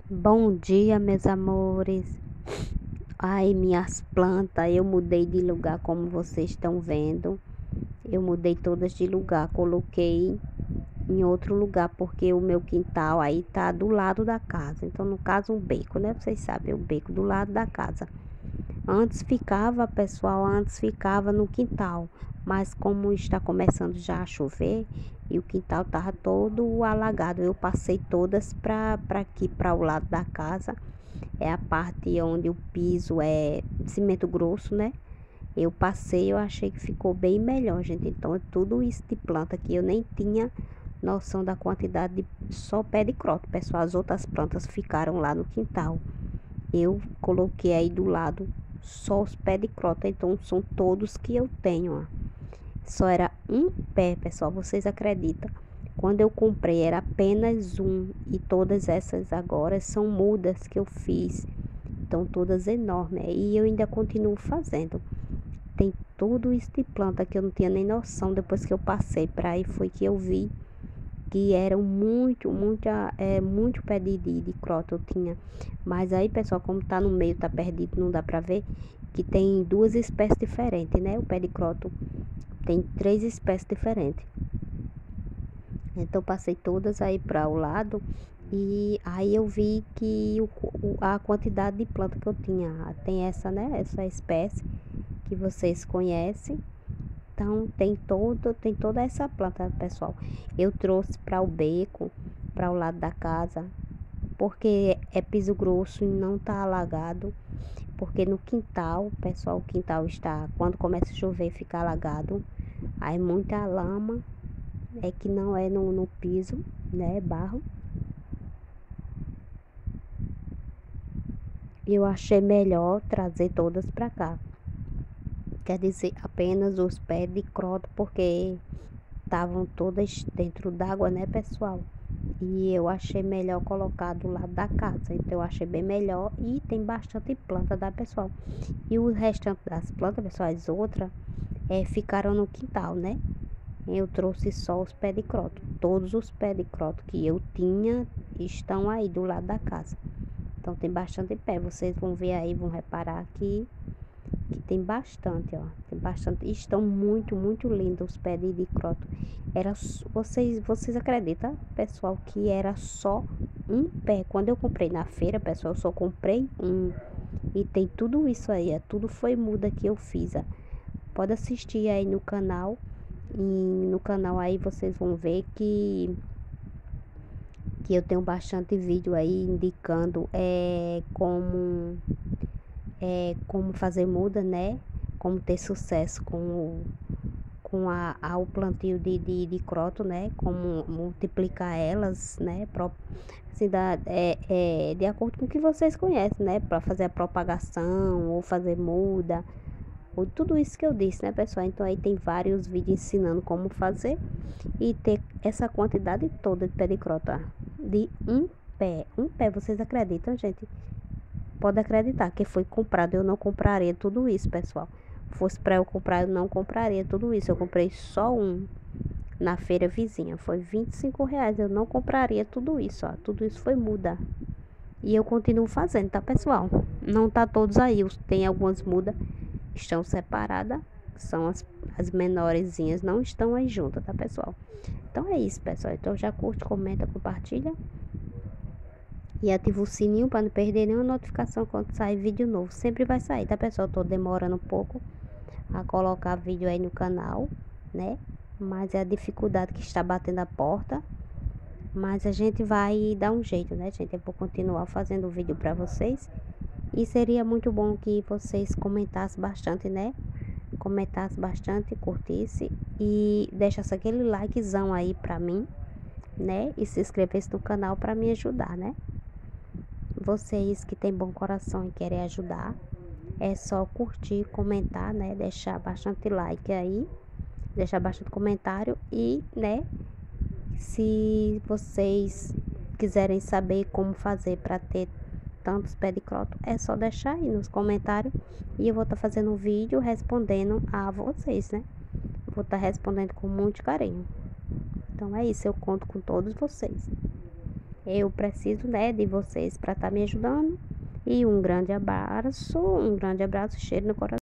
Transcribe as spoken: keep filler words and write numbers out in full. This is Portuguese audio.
Bom dia, meus amores. Ai, minhas plantas, eu mudei de lugar, como vocês estão vendo. Eu mudei todas de lugar, coloquei em outro lugar, porque o meu quintal aí tá do lado da casa. Então, no caso, um beco, né? Vocês sabem, o beco do lado da casa. Antes ficava, pessoal, antes ficava no quintal, mas como está começando já a chover e o quintal tava todo alagado, eu passei todas para para aqui, para o lado da casa. É a parte onde o piso é cimento grosso, né? Eu passei, eu achei que ficou bem melhor, gente. Então, é tudo isso de planta que eu nem tinha noção da quantidade de só pé de croto, pessoal. As outras plantas ficaram lá no quintal. Eu coloquei aí do lado só os pés de croto, então são todos que eu tenho, ó. Só era um pé, pessoal, vocês acreditam? Quando eu comprei era apenas um e todas essas agora são mudas que eu fiz. Estão todas enormes e eu ainda continuo fazendo. Tem tudo isso de planta que eu não tinha nem noção. Depois que eu passei para aí foi que eu vi que eram muito, muita, é, muito pé de, de, de croto eu tinha. Mas aí, pessoal, como tá no meio, tá perdido, não dá pra ver que tem duas espécies diferentes, né? O pé de croto tem três espécies diferentes. Então, passei todas aí para o lado e aí eu vi que o, o, a quantidade de planta que eu tinha. Tem essa, né? Essa espécie que vocês conhecem. Então, tem todo, tem toda essa planta, pessoal. Eu trouxe para o beco, para o lado da casa, porque é piso grosso e não tá alagado. Porque no quintal, pessoal, o quintal está, quando começa a chover, fica alagado. Aí muita lama, é que não é no, no piso, né? Barro. Eu achei melhor trazer todas para cá. Quer dizer, apenas os pés de croto, porque estavam todas dentro d'água, né, pessoal? E eu achei melhor colocar do lado da casa. Então, eu achei bem melhor. E tem bastante planta, tá, pessoal? E o restante das plantas, pessoal, as outras, é, ficaram no quintal, né? Eu trouxe só os pés de croto. Todos os pés de croto que eu tinha estão aí do lado da casa. Então, tem bastante pé. Vocês vão ver aí, vão reparar aqui que tem bastante, ó. Tem bastante. Estão muito, muito lindos os pés de, de croto. Era, vocês, vocês acreditam, pessoal, que era só um pé. Quando eu comprei na feira, pessoal, eu só comprei um. E tem tudo isso aí, é, tudo foi muda que eu fiz, ó. Pode assistir aí no canal. E no canal aí vocês vão ver que que eu tenho bastante vídeo aí indicando é como é como fazer muda, né? Como ter sucesso com o com a, a o plantio de, de, de croto, né? Como multiplicar elas, né? Pro, assim, da, é, é, de acordo com o que vocês conhecem, né? Para fazer a propagação ou fazer muda, ou tudo isso que eu disse, né, pessoal? Então aí tem vários vídeos ensinando como fazer e ter essa quantidade toda de pé de croto, ó, de um pé. Um pé, vocês acreditam, gente? Pode acreditar que foi comprado, eu não compraria tudo isso, pessoal. Fosse para eu comprar, eu não compraria tudo isso. Eu comprei só um na feira vizinha. Foi vinte e cinco reais. Eu não compraria tudo isso, ó. Tudo isso foi muda. E eu continuo fazendo, tá, pessoal? Não tá todos aí. Tem algumas mudas que estão separadas. São as, as menorzinhas, não estão aí juntas, tá, pessoal? Então é isso, pessoal. Então já curte, comenta, compartilha. E ativa o sininho para não perder nenhuma notificação quando sair vídeo novo. Sempre vai sair, tá, pessoal? Tô demorando um pouco a colocar vídeo aí no canal, né? Mas é a dificuldade que está batendo a porta. Mas a gente vai dar um jeito, né, gente? Eu vou continuar fazendo vídeo para vocês. E seria muito bom que vocês comentassem bastante, né? Comentassem bastante, curtisse e deixasse aquele likezão aí pra mim, né? E se inscrevesse no canal para me ajudar, né? Vocês que têm bom coração e querem ajudar, é só curtir, comentar, né? Deixar bastante like aí, deixar bastante comentário e, né? Se vocês quiserem saber como fazer para ter tantos pé de croto, é só deixar aí nos comentários e eu vou estar tá fazendo um vídeo respondendo a vocês, né? Vou estar tá respondendo com muito carinho. Então é isso, eu conto com todos vocês. Eu preciso, né, de vocês para estar me ajudando. E um grande abraço, um grande abraço, cheiro no coração.